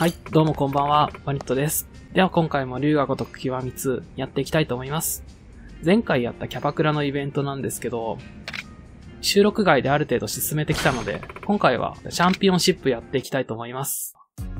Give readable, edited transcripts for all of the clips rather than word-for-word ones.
はい、どうもこんばんは、バニットです。では今回も龍が如く極み2やっていきたいと思います。前回やったキャバクラのイベントなんですけど、収録外である程度進めてきたので、今回はチャンピオンシップやっていきたいと思います。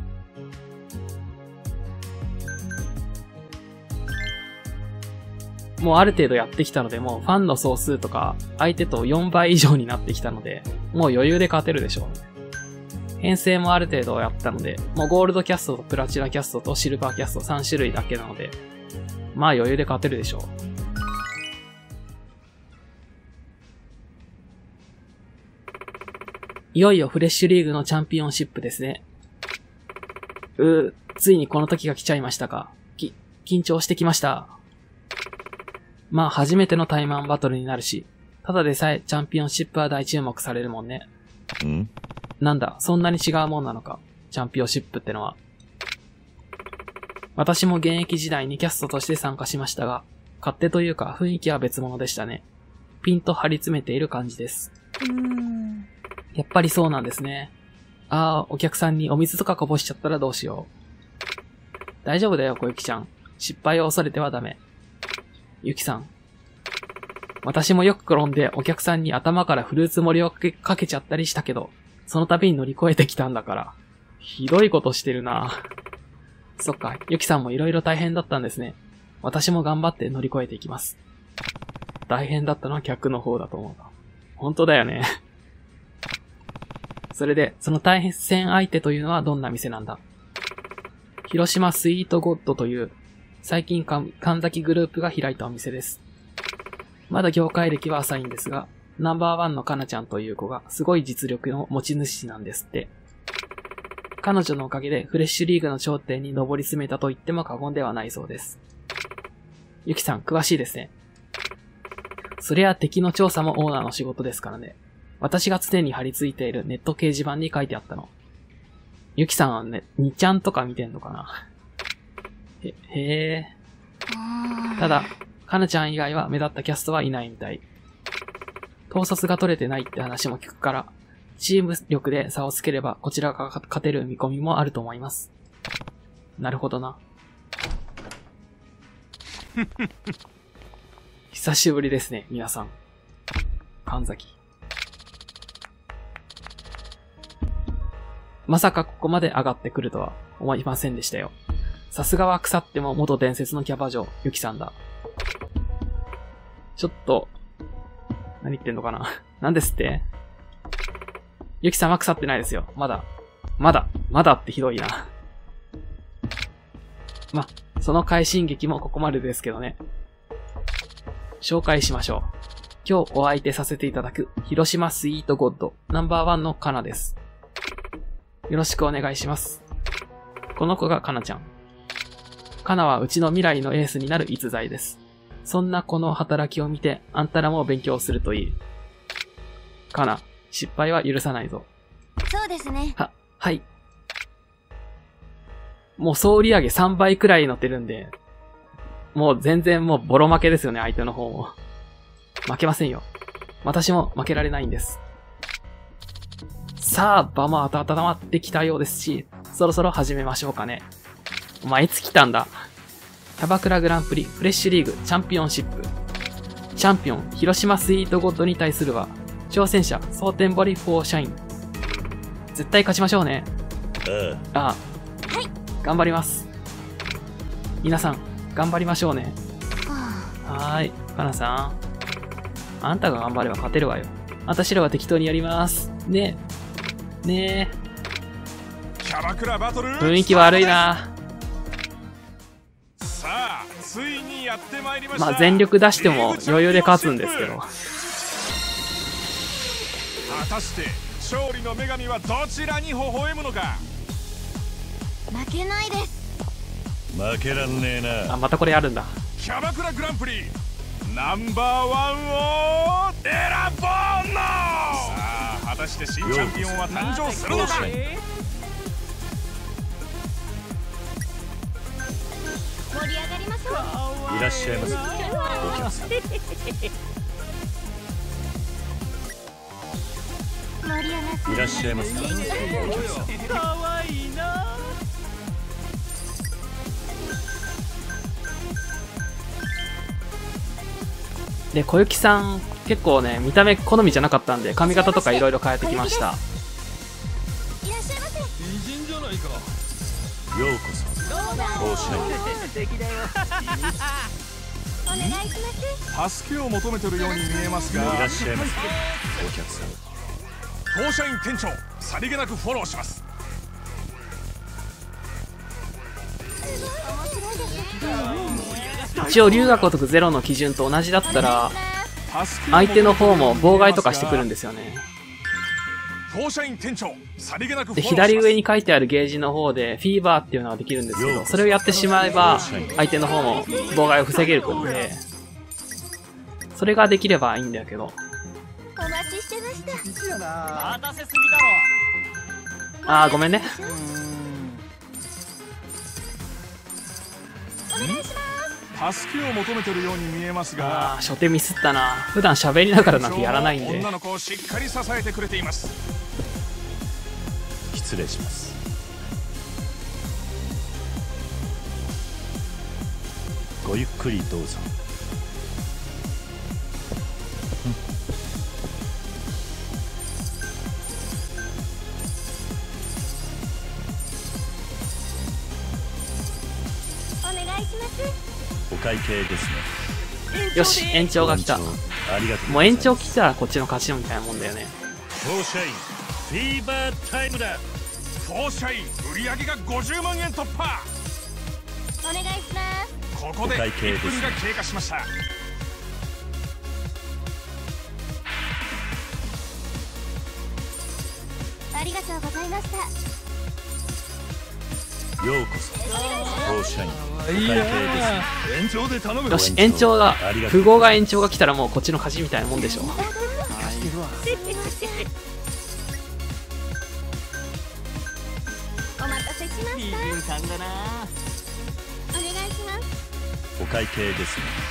もうある程度やってきたので、もうファンの総数とか相手と4倍以上になってきたので、もう余裕で勝てるでしょう。編成もある程度やったので、もうゴールドキャストとプラチナキャストとシルバーキャスト3種類だけなので、まあ余裕で勝てるでしょう。いよいよフレッシュリーグのチャンピオンシップですね。ついにこの時が来ちゃいましたか。緊張してきました。まあ初めてのタイマンバトルになるし、ただでさえチャンピオンシップは大注目されるもんね。なんだ、そんなに違うもんなのか、チャンピオンシップってのは。私も現役時代にキャストとして参加しましたが、勝手というか雰囲気は別物でしたね。ピンと張り詰めている感じです。やっぱりそうなんですね。お客さんにお水とかこぼしちゃったらどうしよう。大丈夫だよ、小雪ちゃん。失敗を恐れてはダメ。ゆきさん。私もよく転んでお客さんに頭からフルーツ盛りをかけちゃったりしたけど、その度に乗り越えてきたんだから。ひどいことしてるな。そっか、ゆきさんもいろいろ大変だったんですね。私も頑張って乗り越えていきます。大変だったのは客の方だと思うな。本当だよね。それで、その対戦相手というのはどんな店なんだ？広島スイートゴッドという、最近神崎グループが開いたお店です。まだ業界歴は浅いんですが、ナンバーワンのかなちゃんという子がすごい実力の持ち主なんですって。彼女のおかげでフレッシュリーグの頂点に上り詰めたと言っても過言ではないそうです。ゆきさん、詳しいですね。そりゃ敵の調査もオーナーの仕事ですからね。私が常に貼り付いているネット掲示板に書いてあったの。ゆきさんはね、2ちゃんとか見てんのかな。へえ。ただ、かなちゃん以外は目立ったキャストはいないみたい。統率が取れてないって話も聞くから、チーム力で差をつければこちらが勝てる見込みもあると思います。なるほどな。久しぶりですね、皆さん。神崎。まさかここまで上がってくるとは思いませんでしたよ。さすがは腐っても元伝説のキャバ嬢、ゆきさんだ。ちょっと、何言ってんのかな。なんですって？ゆきさんは腐ってないですよ。まだってひどいな。その快進撃もここまでですけどね。紹介しましょう。今日お相手させていただく、広島スイートゴッドナンバーワンのかなです。よろしくお願いします。この子がかなちゃん。かなはうちの未来のエースになる逸材です。そんな子の働きを見て、あんたらも勉強するといい。かな、失敗は許さないぞ。 そうですね。 はい。もう総売上3倍くらい乗ってるんで、もう全然もうボロ負けですよね、相手の方も。負けませんよ。私も負けられないんです。さあ、場も温まってきたようですし、そろそろ始めましょうかね。お前いつ来たんだ？キャバクラグランプリフレッシュリーグチャンピオンシップ。チャンピオン広島スイートゴッドに対するは、挑戦者蒼天堀フォーシャイン。絶対勝ちましょうね。はい。頑張ります。皆さん、頑張りましょうね。はーい。かなさん。あんたが頑張れば勝てるわよ。私らは適当にやります。ねえ。 キャバクラバトル雰囲気悪いな。 さあ、ついにやってまいりました。 全力出しても余裕で勝つんですけど。 果たして勝利の女神はどちらに微笑むのか。 負けないです。 負けらんねえな。 またこれあるんだ。 キャバクラグランプリナンバーワンを選ぼうの。さあ、果たして新チャンピオンは誕生するのか。 盛り上がりましょう。 いらっしゃいませ。お客さん。 盛り上がっていらっしゃいませ。お客さん。 かわいいな。 で、小雪さん、結構ね、見た目好みじゃなかったんで、髪型とかいろいろ変えてきました。 いらっしゃいませ。 ようこそ甲子園お願いします。 助けを求めてるように見えますが、 いらっしゃいませお客さん。 当社員店長、さりげなくフォローします。 一応龍が如くゼロの基準と同じだったら、相手の方も妨害とかしてくるんですよね。 当社員店長、さりげなくフォで、 ローします。 左上に書いてあるゲージの方で、フィーバーっていうのができるんですけど、それをやってしまえば、相手の方も妨害を防げるので、それができればいいんだけど。 お待ちしてました。 あー、ごめんね。 お願いします。 助けを求めてるように見えますが、 あー、初手ミスったな。普段喋りながらなんてやらないんで。 女の子をしっかり支えてくれています。 失礼します。ごゆっくりどうぞ。 お願いします。 お会計ですね。 よし、延長が来た。 ありがとう。 もう延長来たらこっちの勝ちみたいなもんだよね。 当社員フィーバータイムだ。 当社員売上が50万円突破。 お願いします。 ここでお会計です 1分が経過しました。 ありがとうございました。 ようこそ当社員お会計ですね。 延長で頼む。 よし、延長が、符号が延長が来たらもうこっちの勝ちみたいなもんでしょ。 すいません。お待たせしました。お願いします。 お会計ですね。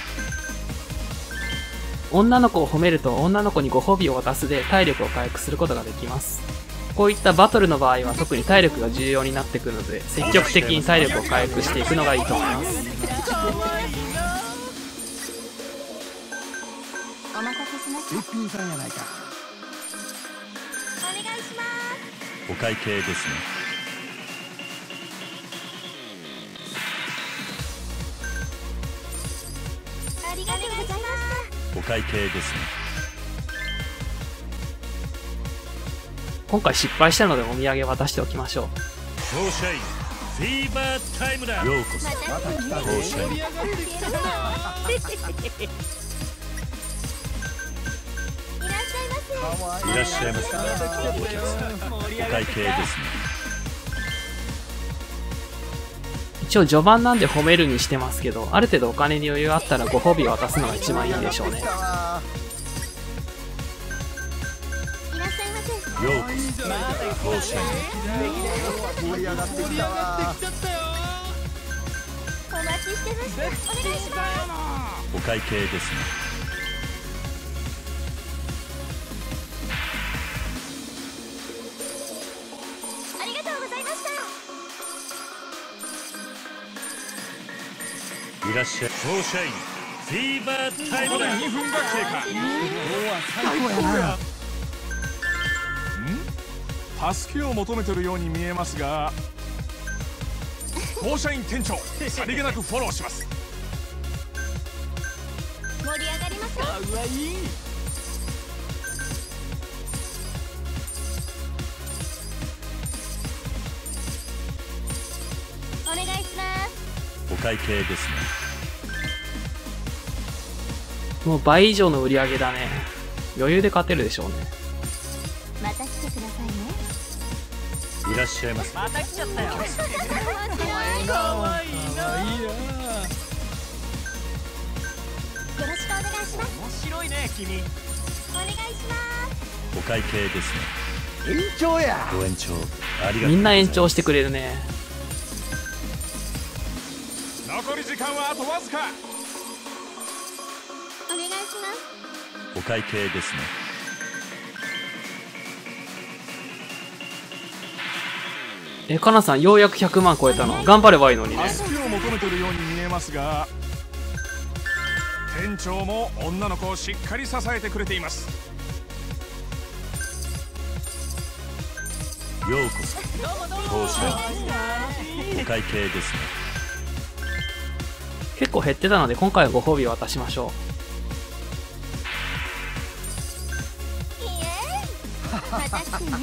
女の子を褒めると女の子にご褒美を渡すで体力を回復することができます。こういったバトルの場合は特に体力が重要になってくるので、積極的に体力を回復していくのがいいと思います。 お待たせしました。 一品さんやないか。 お願いします。 お会計ですね。 ありがとうございまお会計ですね。 今回失敗したのでお土産渡しておきましょう。 当社員フィーバータイムだ。ようこそ当社員。 した。いらっしゃいませ。 いらっしゃいませお客さん。お会計ですね。 一応序盤なんで褒めるにしてますけど、ある程度お金に余裕あったらご褒美を渡すのが一番いいでしょうね。 いらっしゃいませ。 ようこそ当社員。 盛り上がってきたわ。 お待ちしてました。お願いします。 お会計ですね。 ありがとうございました。 いらっしゃい。当社員フィーバータイムだ。 ここで2分が経過。助けを求めてるように見えますが、当社員店長、さりげなくフォローします。 盛り上がりましょう。お願いします。 お会計ですね。 もう倍以上の売り上げだね。余裕で勝てるでしょうね。 また来てくださいね。 いらっしゃいませ。 また来ちゃったよ。面白い。よろしくお願いします。 面白いね君。 お願いします。 お会計ですね。 延長や。 ご延長ありがとうございます。 みんな延長してくれるね。 残り時間はあとわずか。 お願いします。 お会計ですね。 かなさんようやく100万超えたの。頑張ればいいのにね。 助けを求めてるように見えますが、 店長も女の子をしっかり支えてくれています。 ようこそ当社お会計ですね。 結構減ってたので今回はご褒美を渡しましょう。 イエーイ私ね。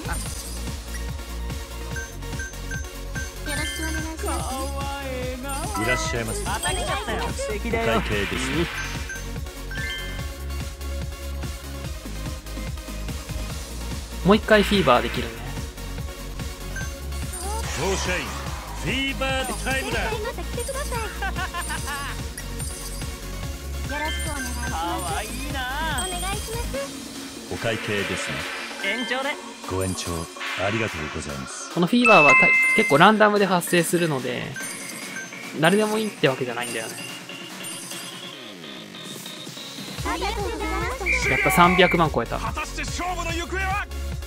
よろしくお願いします。 いらっしゃいませ。 素敵おだよ。 会計ですね。 もう一回フィーバーできるね。 当社員フィーバータイムだ。 また来てください。よろしくお願いします。 かわいいな。 お願いします。 お会計ですね。 延長で。 ご延長ありがとうございます。 このフィーバーは結構ランダムで発生するので、誰でもいいってわけじゃないんだよね。 ありがとうございます。 やった、300万超えた。 果たして勝負の行方は。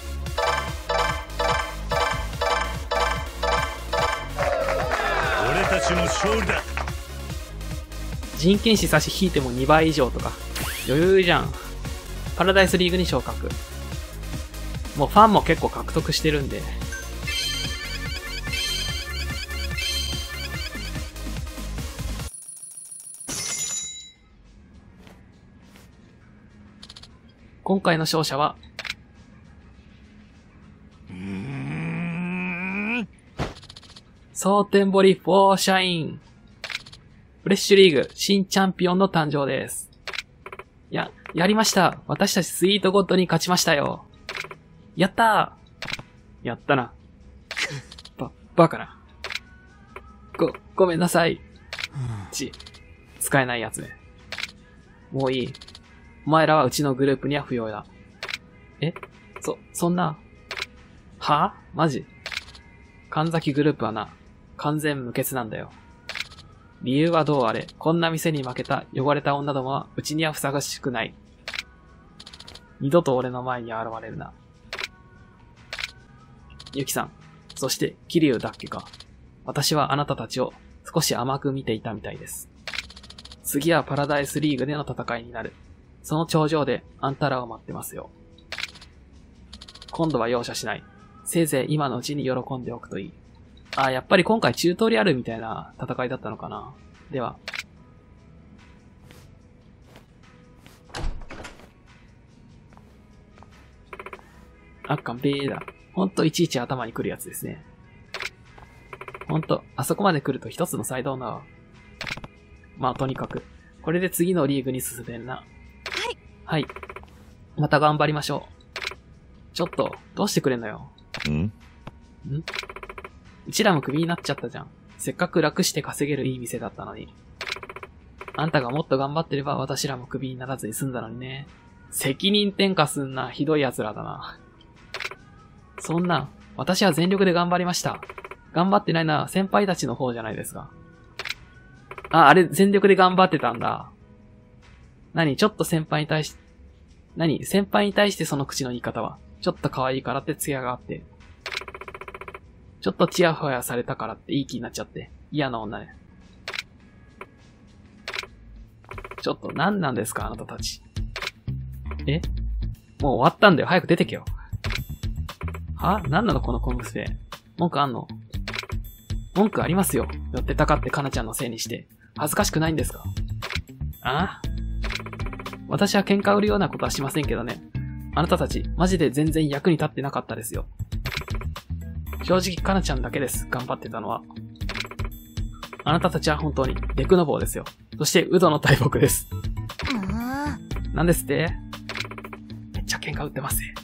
俺たちの勝利だ。 人権視差し引いても2倍以上とか。余裕じゃん。パラダイスリーグに昇格。もうファンも結構獲得してるんで。今回の勝者は、蒼天堀フォーシャイン。フレッシュリーグ新チャンピオンの誕生です。やりました。私たちスイートゴッドに勝ちましたよ。やったー。やったな。バカな。ごめんなさい。使えないやつね。もういい。お前らはうちのグループには不要だ。そんな。はぁ？マジ？神崎グループはな、完全無欠なんだよ。理由はどうあれ、こんな店に負けた汚れた女どもはうちにはふさわしくない。二度と俺の前に現れるな。ゆきさん、そして桐生だっけか。私はあなたたちを少し甘く見ていたみたいです。次はパラダイスリーグでの戦いになる。その頂上であんたらを待ってますよ。今度は容赦しない。せいぜい今のうちに喜んでおくといい。やっぱり今回チュートリアルみたいな戦いだったのかな。では。カンペーだ。ほんといちいち頭に来るやつですね。ほんと、あそこまで来ると一つの才能だわ。まあとにかく、これで次のリーグに進めるな。はい。また頑張りましょう。ちょっと、どうしてくれんのよ。うちらもクビになっちゃったじゃん。せっかく楽して稼げるいい店だったのに。あんたがもっと頑張ってれば私らもクビにならずに済んだのにね。責任転嫁すんな、ひどい奴らだな。そんな、私は全力で頑張りました。頑張ってないのは先輩たちの方じゃないですか。あれ全力で頑張ってたんだ。ちょっと先輩に対し、先輩に対してその口の言い方は。ちょっと可愛いからって艶があって。ちょっとチヤホヤされたからっていい気になっちゃって。嫌な女ね。ちょっと何なんですかあなたたち。もう終わったんだよ。早く出てけよ。何なのこのコンブスで。文句あんの？文句ありますよ。寄ってたかってかなちゃんのせいにして。恥ずかしくないんですか？私は喧嘩売るようなことはしませんけどね。あなたたち、マジで全然役に立ってなかったですよ。正直かなちゃんだけです。頑張ってたのは。あなたたちは本当にデクノボーですよ。そしてウドの大木です。なんですって？めっちゃ喧嘩売ってますね。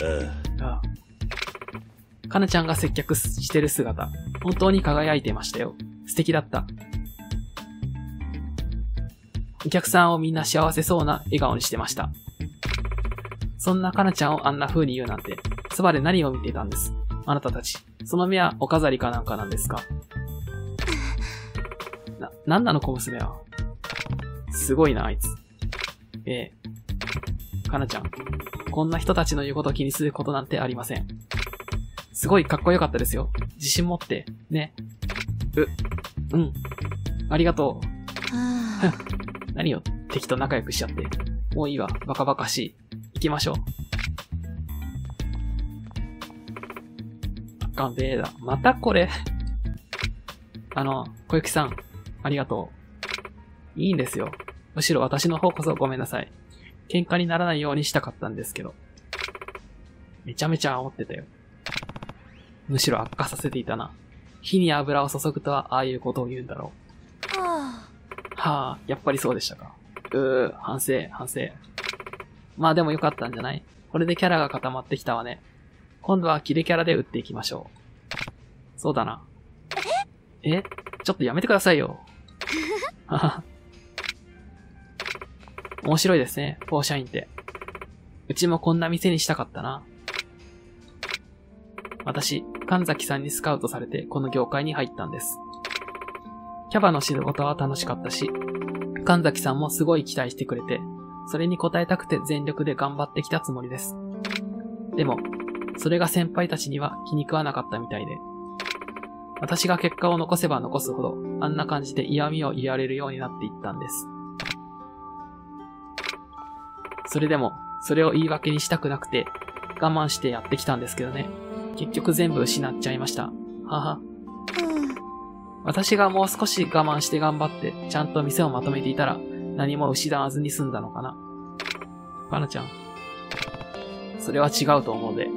かなちゃんが接客してる姿、本当に輝いてましたよ。素敵だった。お客さんをみんな幸せそうな笑顔にしてました。そんなかなちゃんをあんな風に言うなんて、そばで何を見ていたんです。あなたたち、その目はお飾りかなんかなんですか？なんなの小娘は。すごいな、あいつ。かなちゃん、こんな人たちの言うことを気にすることなんてありません。すごいかっこよかったですよ。自信持って、ね。ありがとう。何よ。 敵と仲良くしちゃって。もういいわ。バカバカしい。行きましょう。ガンベーダ。またこれ。小雪さん。ありがとう。いいんですよ。むしろ私の方こそごめんなさい。喧嘩にならないようにしたかったんですけど。めちゃめちゃ煽ってたよ。むしろ悪化させていたな。火に油を注ぐとはああいうことを言うんだろう。はあ、やっぱりそうでしたか。反省。まあでもよかったんじゃない？これでキャラが固まってきたわね。今度はキレキャラで打っていきましょう。そうだな。ちょっとやめてくださいよ。はは。面白いですね、フォーシャインって。うちもこんな店にしたかったな。私、神崎さんにスカウトされてこの業界に入ったんです。キャバの仕事は楽しかったし、神崎さんもすごい期待してくれて、それに応えたくて全力で頑張ってきたつもりです。でも、それが先輩たちには気に食わなかったみたいで、私が結果を残せば残すほど、あんな感じで嫌味を言われるようになっていったんです。それでも、それを言い訳にしたくなくて、我慢してやってきたんですけどね。結局全部失っちゃいました。はは。私がもう少し我慢して頑張って、ちゃんと店をまとめていたら、何も失わずに済んだのかな。かなちゃん。それは違うと思うで。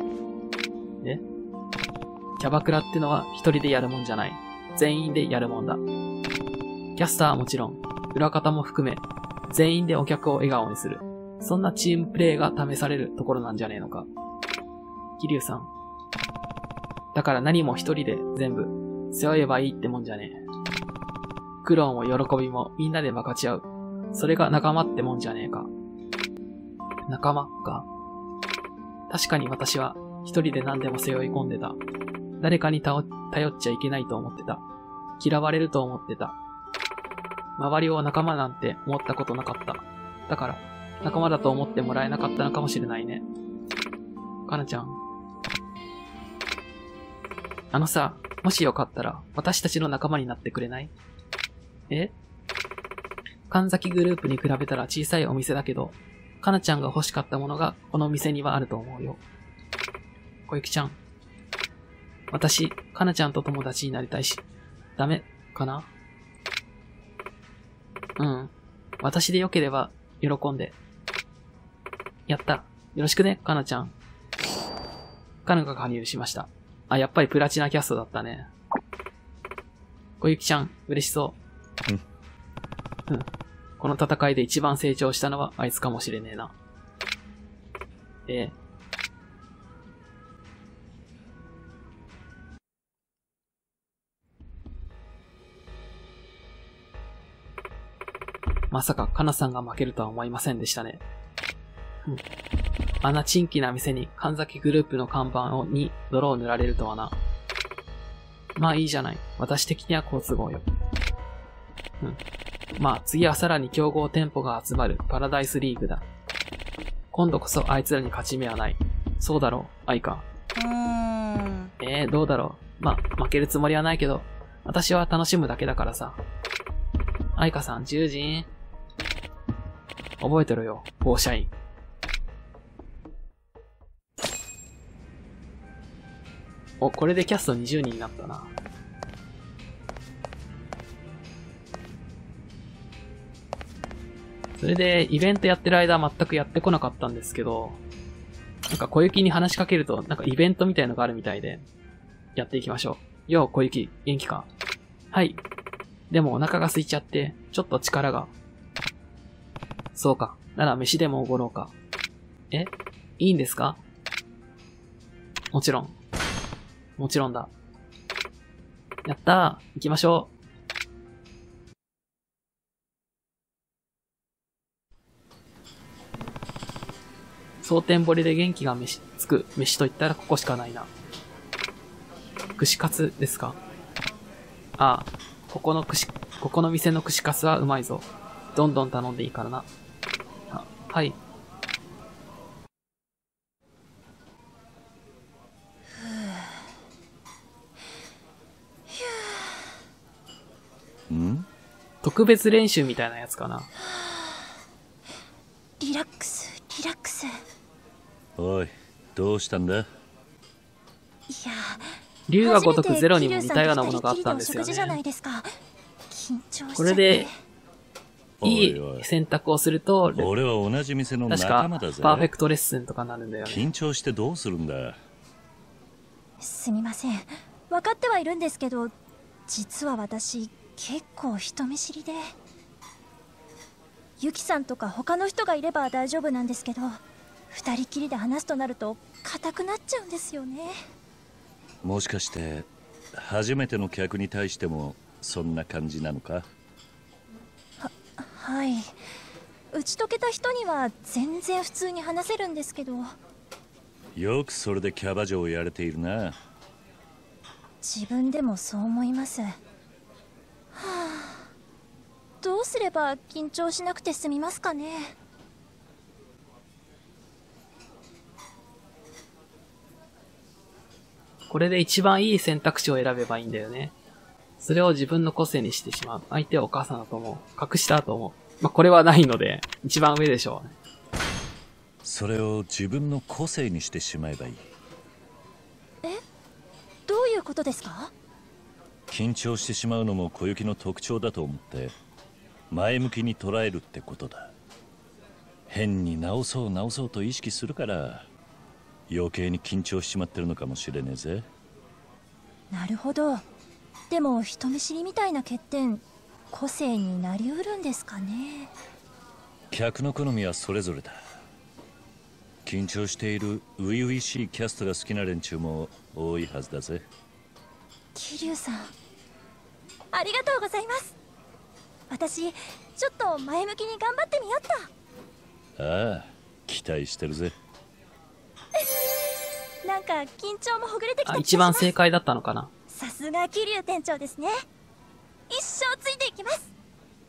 キャバクラってのは一人でやるもんじゃない。全員でやるもんだ。キャスターはもちろん、裏方も含め、全員でお客を笑顔にする。そんなチームプレイが試されるところなんじゃねえのか。桐生さん。だから何も一人で全部背負えばいいってもんじゃねえ。苦労も喜びもみんなで分かち合う。それが仲間ってもんじゃねえか。仲間か。確かに私は一人で何でも背負い込んでた。誰かに頼っちゃいけないと思ってた。嫌われると思ってた。周りを仲間なんて思ったことなかった。だから仲間だと思ってもらえなかったのかもしれないね。かなちゃん。さ、もしよかったら私たちの仲間になってくれない？神崎グループに比べたら小さいお店だけど、かなちゃんが欲しかったものがこの店にはあると思うよ。小雪ちゃん。私、かなちゃんと友達になりたいし、ダメかな？私でよければ喜んで。やった。よろしくね、かなちゃん。かなが加入しました。あ、やっぱりプラチナキャストだったね。小雪ちゃん、嬉しそう。この戦いで一番成長したのはあいつかもしれねえな。まさかかなさんが負けるとは思いませんでしたね。あんな珍奇な店に神崎グループの看板に泥を塗られるとはな。まあいいじゃない。私的には好都合よ。まあ次はさらに強豪店舗が集まるパラダイスリーグだ。今度こそあいつらに勝ち目はない。そうだろう、愛か。どうだろう。まあ負けるつもりはないけど、私は楽しむだけだからさ。愛かさん、10時覚えてろよ、フォーシャイン。お、これでキャスト20人になったな。それで、イベントやってる間は全くやってこなかったんですけど、なんか小雪に話しかけると、なんかイベントみたいのがあるみたいで、やっていきましょう。よう、小雪、元気か？はい。でもお腹が空いちゃって、ちょっと力が。そうか。なら飯でもおごろうか。いいんですか？もちろん。もちろんだ。やったー。行きましょう。蒼天堀で元気がつく飯と言ったらここしかないな。串カツですか？ああ、ここの店の串カツはうまいぞ。どんどん頼んでいいからな。はい。特別練習みたいなやつかな。 おい、どうしたんだ？ いや、 竜が如くゼロにも似たようなものがあったんですよね。これで、いい選択をすると、 俺は同じ店の確か仲間だぜ。 パーフェクトレッスンとかなるんだよね。 緊張してどうするんだ？ すみません。分かってはいるんですけど、実は私結構人見知りで、ユキさんとか他の人がいれば大丈夫なんですけど、二人きりで話すとなると硬くなっちゃうんですよね。 もしかして初めての客に対してもそんな感じなのか？ はい。打ち解けた人には全然普通に話せるんですけど。 よくそれでキャバ嬢をやれているな。 自分でもそう思います。はあ、どうすれば緊張しなくて済みますかね。 これで一番いい選択肢を選べばいいんだよね。それを自分の個性にしてしまう。相手はお母さんだと思う。隠しただと思う。まあ、これはないので、一番上でしょうね。 それを自分の個性にしてしまえばいい。 どういうことですか？ 緊張してしまうのも小雪の特徴だと思って前向きに捉えるってことだ。変に直そうと意識するから余計に緊張しちまってるのかもしれねえぜ。 なるほど。でも人見知りみたいな欠点、個性になりうるんですかね。 客の好みはそれぞれだ。緊張している初々しいキャストが好きな連中も多いはずだぜ。 桐生さん、ありがとうございます。私ちょっと前向きに頑張ってみよっと。 ああ、期待してるぜ。 なんか緊張もほぐれてきた気がします。 一番正解だったのかな。 さすが桐生店長ですね。一生ついていきます。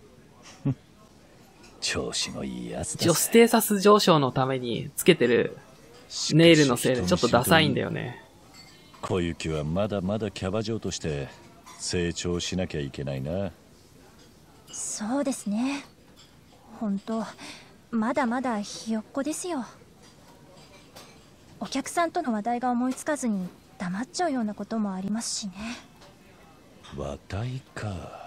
調子のいいやつだ。 女ステータス上昇のためにつけてるネイルのせいでちょっとダサいんだよね。 小雪はまだまだキャバ嬢として成長しなきゃいけないな。 そうですね。本当まだまだひよっこですよ。お客さんとの話題が思いつかずに黙っちゃうようなこともありますしね。 話題か。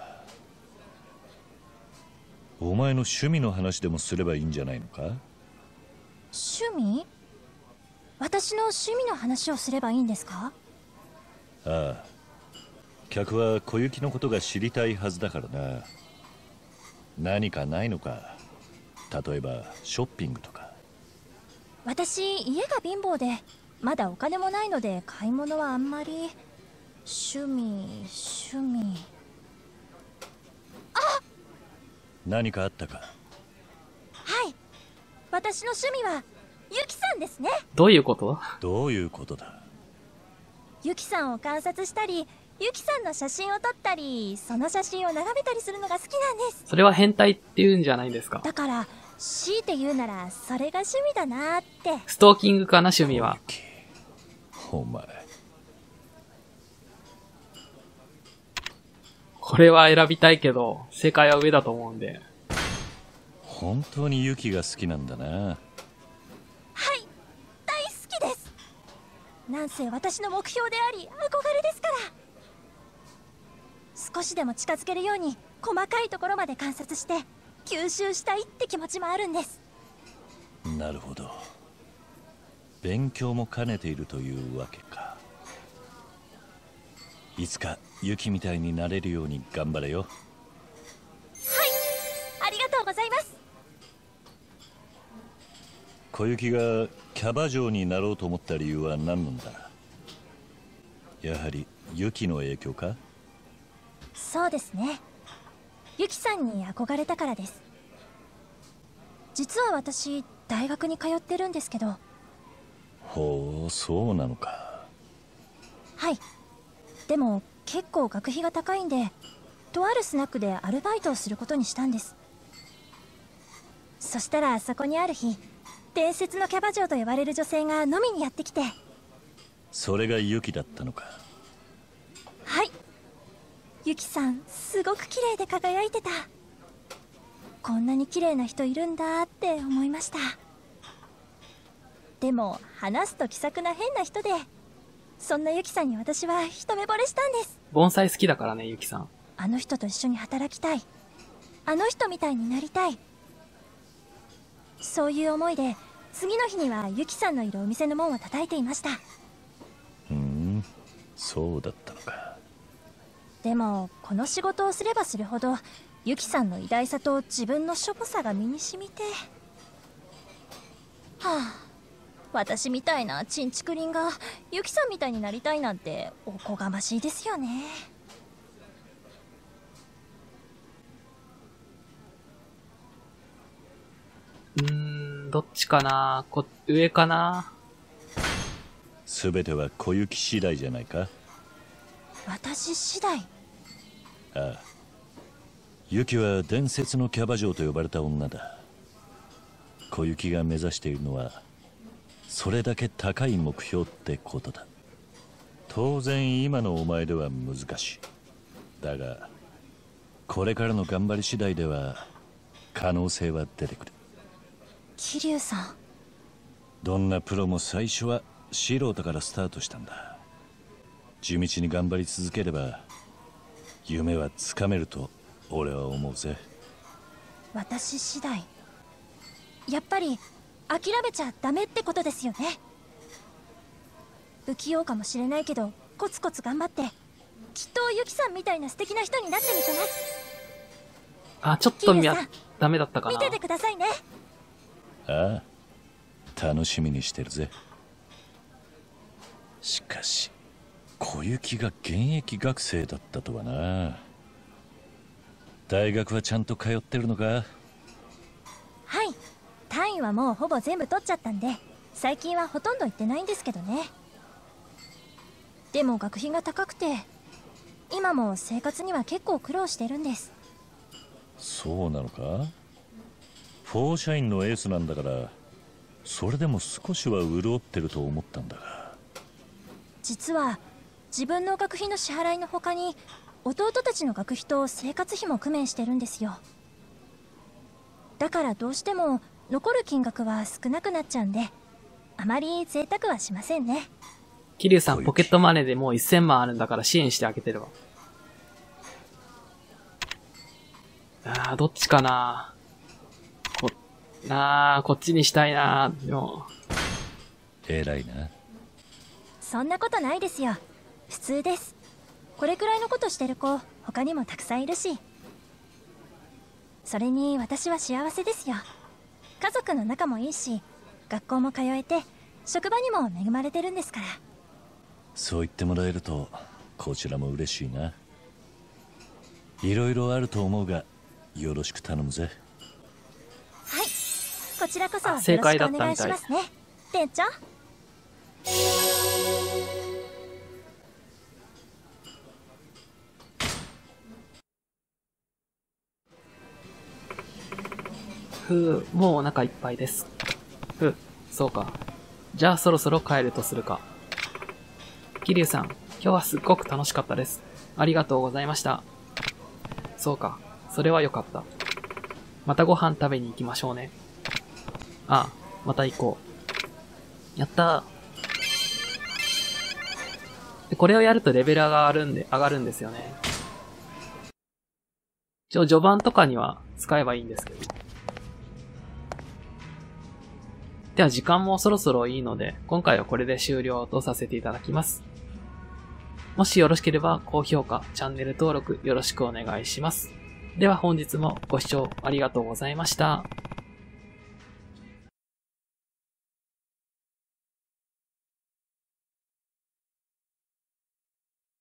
お前の趣味の話でもすればいいんじゃないのか？ 趣味？私の趣味の話をすればいいんですか？ ああ、客は小雪のことが知りたいはずだからな。何かないのか？例えばショッピングとか。 私家が貧乏でまだお金もないので買い物はあんまり。趣味。 何かあったか？ はい、私の趣味はユキさんですね。 どういうこと？ どういうことだ？ ユキさんを観察したり、ユキさんの写真を撮ったり、その写真を眺めたりするのが好きなんです。 それは変態って言うんじゃないんですか？ だから強いて言うならそれが趣味だなーって。 ストーキングかな、趣味は。 お前、 これは選びたいけど、正解は上だと思うんで。 本当にユキが好きなんだな。 はい、大好きです。なんせ私の目標であり憧れですから。少しでも近づけるように細かいところまで観察して吸収したいって気持ちもあるんです。 なるほど。勉強も兼ねているというわけか。いつかユキみたいになれるように頑張れよ。 はい、ありがとうございます。 小雪がキャバ嬢になろうと思った理由は何なんだ？やはりユキの影響か？ そうですね。ユキさんに憧れたからです。実は私大学に通ってるんですけど。 ほう、そうなのか。 はい。でも結構学費が高いんで、とあるスナックでアルバイトをすることにしたんです。そしたらそこにある日、伝説のキャバ嬢と呼ばれる女性が飲みにやってきて。 それがユキだったのか？ はい。ユキさんすごく綺麗で輝いてた。こんなに綺麗な人いるんだって思いました。 でも話すと気さくな変な人で、そんなユキさんに私は一目惚れしたんです。 盆栽好きだからね、ユキさん。 あの人と一緒に働きたい、あの人みたいになりたい、そういう思いで次の日にはユキさんのいるお店の門を叩いていました。 そうだったのか。 でもこの仕事をすればするほどユキさんの偉大さと自分のしょぼさが身に染みて、私みたいなちんちくりんがユキさんみたいになりたいなんておこがましいですよね。 どっちかな、上かな。 すべては小雪次第じゃないか。 私次第。 ああ、雪は伝説のキャバ嬢と呼ばれた女だ。小雪が目指しているのはそれだけ高い目標ってことだ。当然今のお前では難しい。だがこれからの頑張り次第では可能性は出てくる。 桐生さん、 どんなプロも最初は素人からスタートしたんだ。地道に頑張り続ければ夢はつかめると俺は思うぜ。 私次第。やっぱり諦めちゃダメってことですよね。不器用かもしれないけどコツコツ頑張ってきっとユキさんみたいな素敵な人になってみせます。 ちょっとダメだったかな。 見ててくださいね。 ああ、楽しみにしてるぜ。しかし小雪が現役学生だったとはな。大学はちゃんと通ってるのか？ はい、単位はもうほぼ全部取っちゃったんで最近はほとんど行ってないんですけどね。でも学費が高くて今も生活には結構苦労してるんです。 そうなのか？フォーシャインのエースなんだからそれでも少しは潤ってると思ったんだが。 実は自分の学費の支払いの他に弟たちの学費と生活費も工面してるんですよ。だからどうしても残る金額は少なくなっちゃうんであまり贅沢はしませんね。 桐生さんポケットマネーでもう1000万あるんだから支援してあげてるわ。どっちかな。こっちにしたいな。でも偉いな。 そんなことないですよ。普通です。これくらいのことしてる子他にもたくさんいるし。それに私は幸せですよ。家族の仲もいいし学校も通えて職場にも恵まれてるんですから。 そう言ってもらえるとこちらも嬉しいな。いろいろあると思うがよろしく頼むぜ。 はい、こちらこそよろし正くお解だったみたい願いしますね、店長。 もうお腹いっぱいです。そうか。じゃあそろそろ帰るとするか。桐生さん、今日はすっごく楽しかったです。ありがとうございました。そうか。それはよかった。またご飯食べに行きましょうね。また行こう。やったー。でこれをやるとレベルが上がるんですよね。序盤とかには使えばいいんですけど。では時間もそろそろいいので、今回はこれで終了とさせていただきます。もしよろしければ高評価、チャンネル登録よろしくお願いします。では本日もご視聴ありがとうございました。